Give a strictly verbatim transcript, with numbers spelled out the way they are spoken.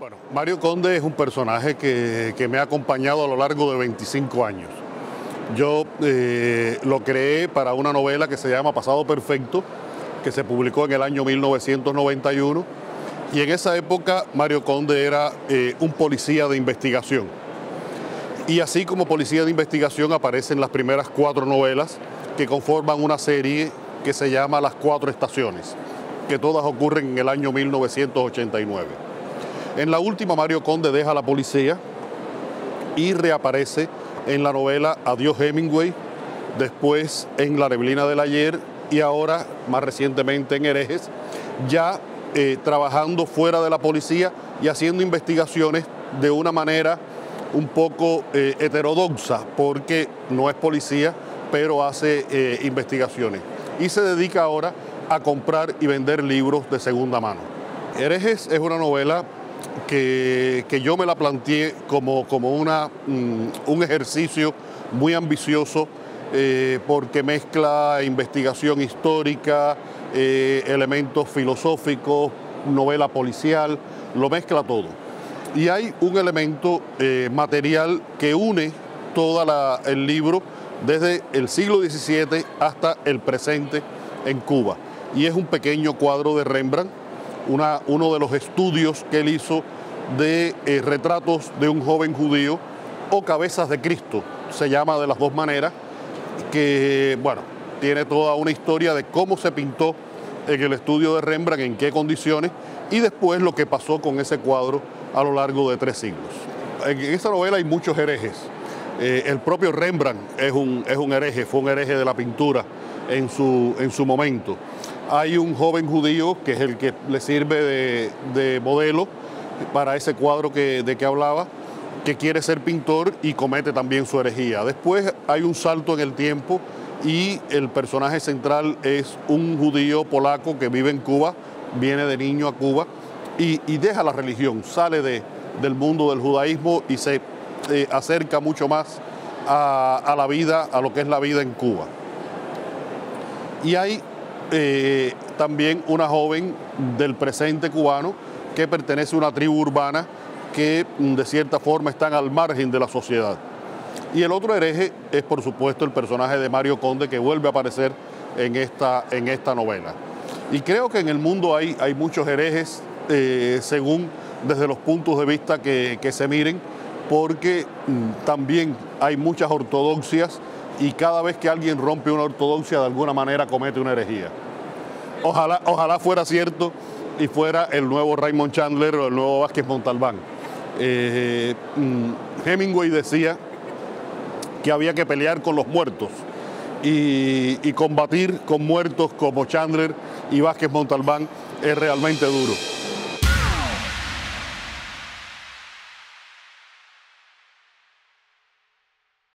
Bueno, Mario Conde es un personaje que, que me ha acompañado a lo largo de veinticinco años. Yo eh, lo creé para una novela que se llama Pasado Perfecto, que se publicó en el año mil novecientos noventa y uno, y en esa época Mario Conde era eh, un policía de investigación. Y así como policía de investigación aparecen las primeras cuatro novelas que conforman una serie que se llama Las Cuatro Estaciones, que todas ocurren en el año mil novecientos ochenta y nueve. En la última, Mario Conde deja la policía y reaparece en la novela Adiós Hemingway, después en La Neblina del Ayer y ahora, más recientemente, en Herejes, ya eh, trabajando fuera de la policía y haciendo investigaciones de una manera un poco eh, heterodoxa, porque no es policía, pero hace eh, investigaciones. Y se dedica ahora a comprar y vender libros de segunda mano. Herejes es una novela que, que yo me la planteé como, como una, um, un ejercicio muy ambicioso eh, porque mezcla investigación histórica, eh, elementos filosóficos, novela policial, lo mezcla todo. Y hay un elemento eh, material que une todo el libro desde el siglo diecisiete hasta el presente en Cuba. Y es un pequeño cuadro de Rembrandt, una, uno de los estudios que él hizo de eh, retratos de un joven judío, o Cabezas de Cristo, se llama de las dos maneras, que, bueno, tiene toda una historia de cómo se pintó en el estudio de Rembrandt, en qué condiciones, y después lo que pasó con ese cuadro a lo largo de tres siglos. En esta novela hay muchos herejes. Eh, el propio Rembrandt es un, es un hereje, fue un hereje de la pintura en su, en su momento. Hay un joven judío que es el que le sirve de, de modelo para ese cuadro que, de que hablaba, que quiere ser pintor y comete también su herejía. Después hay un salto en el tiempo y el personaje central es un judío polaco que vive en Cuba, viene de niño a Cuba y, y deja la religión, sale de, del mundo del judaísmo y se eh, acerca mucho más a, a la vida, a lo que es la vida en Cuba. Y hay eh, también una joven del presente cubano que pertenece a una tribu urbana que de cierta forma están al margen de la sociedad. Y el otro hereje es, por supuesto, el personaje de Mario Conde, que vuelve a aparecer en esta, en esta novela. Y creo que en el mundo hay, hay muchos herejes, eh, según desde los puntos de vista que, que se miren, porque mm, también hay muchas ortodoxias y cada vez que alguien rompe una ortodoxia, de alguna manera comete una herejía. Ojalá, ojalá fuera cierto y fuera el nuevo Raymond Chandler o el nuevo Vázquez Montalbán. Eh, mm, Hemingway decía que había que pelear con los muertos y, y combatir con muertos como Chandler y Vázquez Montalbán es realmente duro.